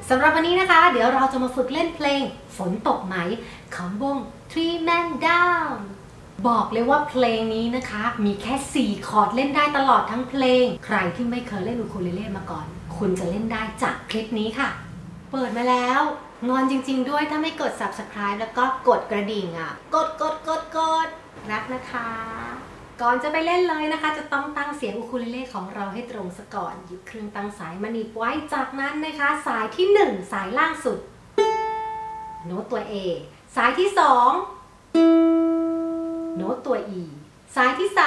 สำหรับวันนี้นะคะเดี๋ยวเราจะมาฝึกเล่นเพลงฝนตกไหมของวง Three Man Down บอกเลยว่าเพลงนี้นะคะมีแค่4คอร์ดเล่นได้ตลอดทั้งเพลงใครที่ไม่เคยเล่นอูคูเลเล่มาก่อนคุณจะเล่นได้จากคลิปนี้ค่ะเปิดมาแล้วงอนจริงๆด้วยถ้าไม่กด Subscribe แล้วก็กดกระดิ่งกดรักนะคะก่อนจะไปเล่นเลยนะคะจะต้องตั้งเสียงอูคูเลเล่ของเราให้ตรงซะก่อนหยิบเครื่องตั้งสายมาหนีบไว้จากนั้นนะคะสายที่1สายล่างสุดโน้ตตัว A สายที่2โน้ตตัว E สายที่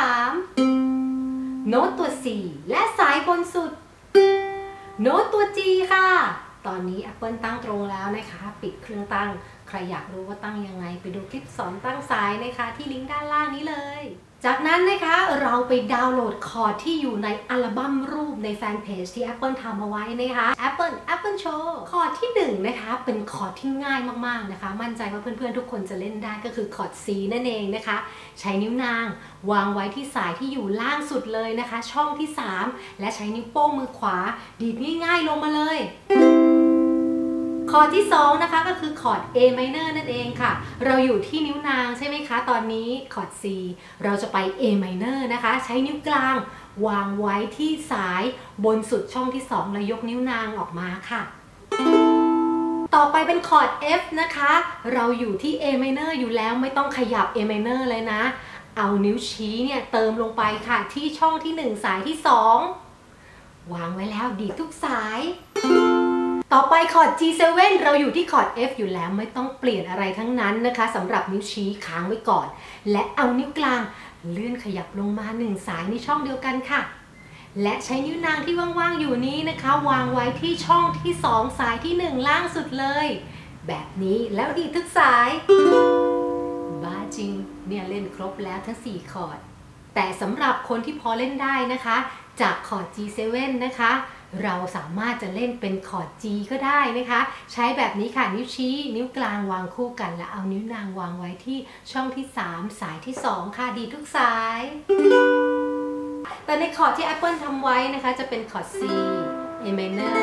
3โน้ตตัว C และสายบนสุดโน้ตตัว G ค่ะตอนนี้ Apple ตั้งตรงแล้วนะคะปิดเครื่องตั้งใครอยากรู้ว่าตั้งยังไงไปดูคลิปสอนตั้งสายนะคะที่ลิงก์ด้านล่างนี้เลยจากนั้นนะคะเราไปดาวน์โหลดคอร์ดที่อยู่ในอัลบั้มรูปในแฟนเพจที่ Apple ทำเอาไว้นะคะ Apple Show คอร์ดที่1นะคะเป็นคอร์ดที่ง่ายมากๆนะคะมั่นใจว่าเพื่อนๆทุกคนจะเล่นได้ก็คือคอร์ด C นั่นเองนะคะใช้นิ้วนางวางไว้ที่สายที่อยู่ล่างสุดเลยนะคะช่องที่3และใช้นิ้วโป้งมือขวาดีดง่ายๆลงมาเลยคอร์ดที่2นะคะก็คือคอร์ด A minor นั่นเองค่ะเราอยู่ที่นิ้วนางใช่ไหมคะตอนนี้คอร์ด C เราจะไป A minor นะคะใช้นิ้วกลางวางไว้ที่สายบนสุดช่องที่2แล้วยกนิ้วนางออกมาค่ะต่อไปเป็นคอร์ด F นะคะเราอยู่ที่ A minor อยู่แล้วไม่ต้องขยับ A minor เลยนะเอานิ้วชี้เนี่ยเติมลงไปค่ะที่ช่องที่1สายที่2วางไว้แล้วดีดทุกสายต่อไปคอร์ด G7 เราอยู่ที่คอร์ด F อยู่แล้วไม่ต้องเปลี่ยนอะไรทั้งนั้นนะคะสำหรับนิ้วชี้ค้างไว้ก่อนและเอานิ้วกลางเลื่อนขยับลงมา1สายในช่องเดียวกันค่ะและใช้นิ้วนางที่ว่างๆอยู่นี้นะคะวางไว้ที่ช่องที่2สายที่1ล่างสุดเลยแบบนี้แล้วดีทุกสายบ้าจริงเนี่ยเล่นครบแล้วทั้ง4คอร์ดแต่สำหรับคนที่พอเล่นได้นะคะจากคอร์ด G7 นะคะเราสามารถจะเล่นเป็นคอร์ด G ก็ได้นะคะใช้แบบนี้ค่ะนิ้วชี้นิ้วกลางวางคู่กันแล้วเอานิ้วนางวางไว้ที่ช่องที่3สายที่2ค่ะดีทุกสายแต่ในคอร์ดที่ Apple ทำไว้นะคะจะเป็นคอร์ด C A minor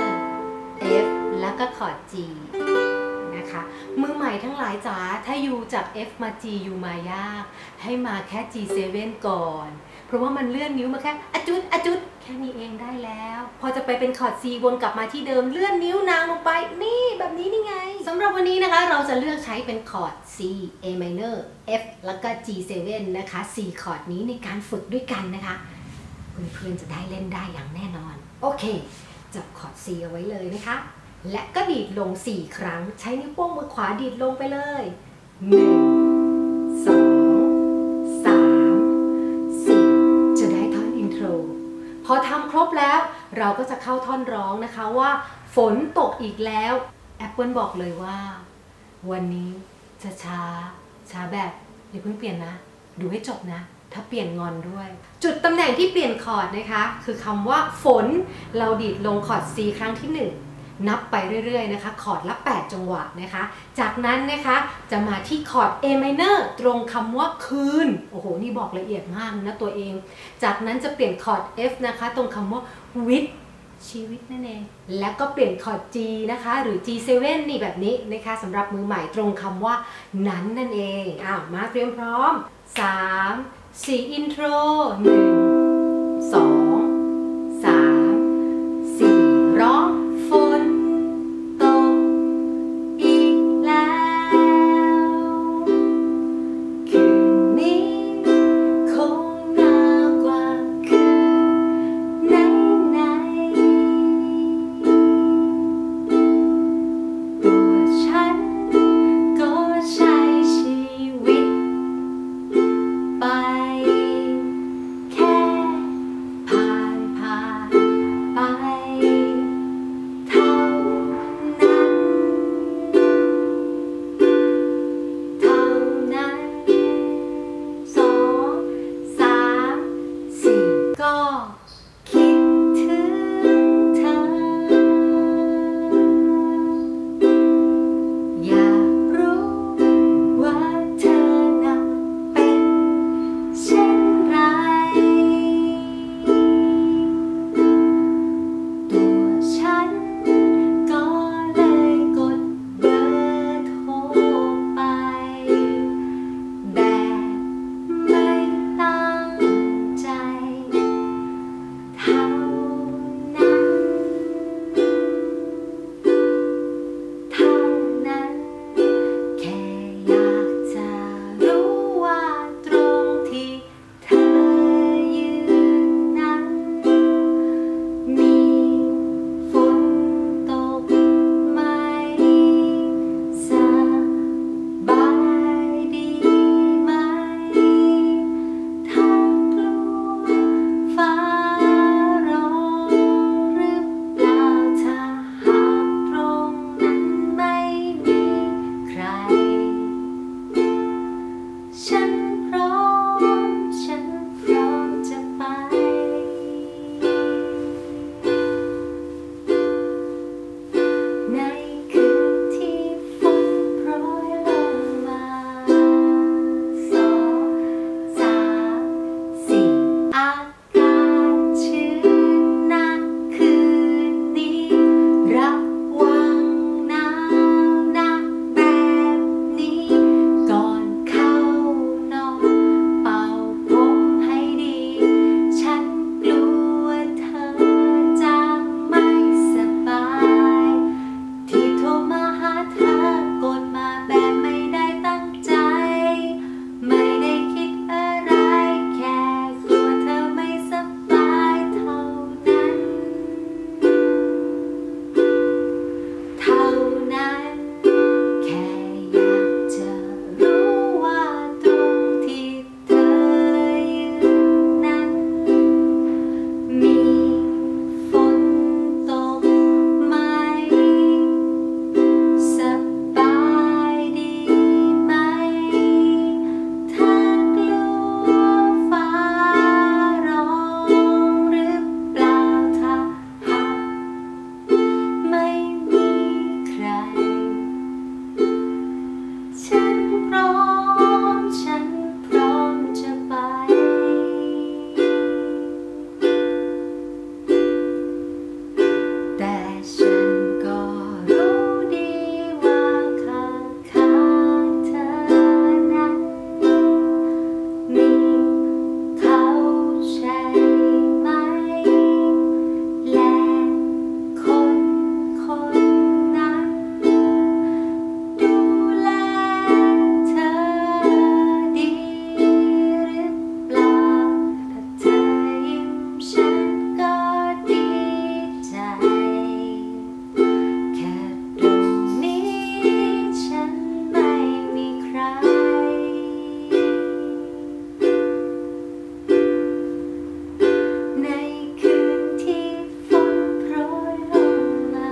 F แล้วก็คอร์ด G นะคะมือใหม่ทั้งหลายจ๋าถ้าอยู่จาก F มา G อยู่มายากให้มาแค่ G7 ก่อนเพราะว่ามันเลื่อนนิ้วมาแค่อะจุดแค่นี้เองได้แล้วพอจะไปเป็นคอร์ด C วนกลับมาที่เดิมเลื่อนนิ้วนางลงไปนี่แบบนี้นี่ไงสำหรับวันนี้นะคะเราจะเลือกใช้เป็นคอร์ด C A minor F แล้วก็ G7 นะคะ4คอร์ดนี้ในการฝึกด้วยกันนะคะเพื่อนๆจะได้เล่นได้อย่างแน่นอนโอเคจับคอร์ด C เอาไว้เลยนะคะและก็ดีดลง4ครั้งใช้นิ้วโป้งมือขวาดีดลงไปเลย1 พอทำครบแล้วเราก็จะเข้าท่อนร้องนะคะว่าฝนตกอีกแล้ว Apple บอกเลยว่าวันนี้จะช้าแบบอย่าเพิ่งเปลี่ยนนะดูให้จบนะถ้าเปลี่ยนงอนด้วยจุดตำแหน่งที่เปลี่ยนคอร์ดนะคะคือคำว่าฝนเราดีดลงคอร์ด C ครั้งที่1นับไปเรื่อยๆนะคะคอร์ดละ8จังหวะนะคะจากนั้นนะคะจะมาที่คอร์ด A minor ตรงคำว่าคืนโอ้โหนี่บอกละเอียดมากนะตัวเองจากนั้นจะเปลี่ยนคอร์ด F นะคะตรงคำว่าวิทชีวิตนั่นเองแล้วก็เปลี่ยนคอร์ด G นะคะหรือ G7 นี่แบบนี้นะคะสำหรับมือใหม่ตรงคำว่านั้นนั่นเองมาเตรียมพร้อม3 4อินโทร1 2 3 4ร้องฝนตกอีกแล้วคืนนี้คงหนาวกว่าคืนไหนตัวฉันก็ใช้ชีวิตไปแค่ฉันก็รู้ดีว่าข้างเธอนั้นมีเขาใช่ไหมและคนนั้นดูแลเธอดีหรือเปล่าถ้าเธอยิ้มฉันก็ดีใจแค่ตรงนี้ฉันไม่มีใครในคืนที่ฝนโปรยลงมา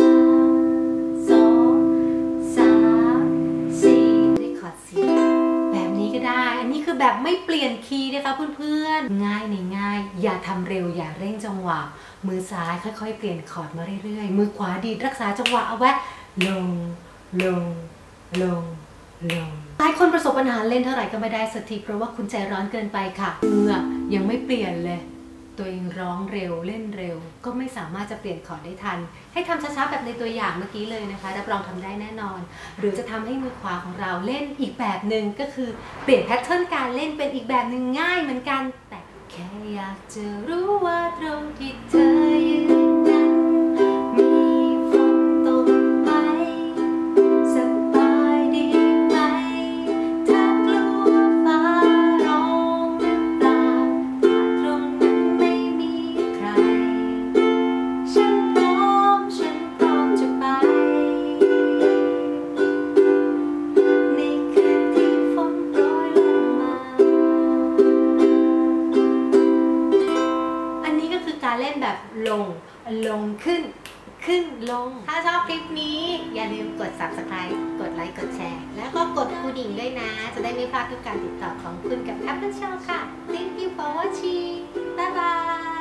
2 3 4ด้วยคอร์ด C แบบนี้ก็ได้ อันนี้คือแบบไม่เปลี่ยนคีย์นะคะเพื่อนๆง่ายง่ายอย่าทำเร็วอย่าเร่งจังหวะมือซ้ายค่อยๆเปลี่ยนคอร์ดมาเรื่อยๆมือขวาดีดรักษาจังหวะเอาไว้ลงลงลงลงหลายคนประสบปัญหาเล่นเท่าไหร่ก็ไม่ได้สักทีเพราะว่าคุณใจร้อนเกินไปค่ะมือยังไม่เปลี่ยนเลยตัวเองร้องเร็วเล่นเร็วก็ไม่สามารถจะเปลี่ยนคอร์ดได้ทันให้ทำช้าๆแบบในตัวอย่างเมื่อกี้เลยนะคะรับรองทำได้แน่นอนหรือจะทำให้มือขวาของเราเล่นอีกแบบหนึ่งก็คือเปลี่ยนแพทเทิร์นการเล่นเป็นอีกแบบหนึ่งง่ายเหมือนกันแต่แค่อยากจะรู้ว่าตรงที่เธอยืนนั้นมีฝนตกไหมสบายดีไหมถ้ากลัวฟ้าร้องหรือเปล่าถ้าตรงนั้นไม่มีใครฉันพร้อมจะไปในคืนที่ฝนโปรยลงมาอันนี้ก็คือการเล่นแบบลงขึ้นลงถ้าชอบคลิปนี้อย่าลืมกด Subscribe กดไลค์กดแชร์แล้วก็กดกระดิ่งด้วยนะจะได้ไม่พลาดทุกการติดต่อของคุณกับ Apple Show ค่ะ Thank you for watching บ๊ายบาย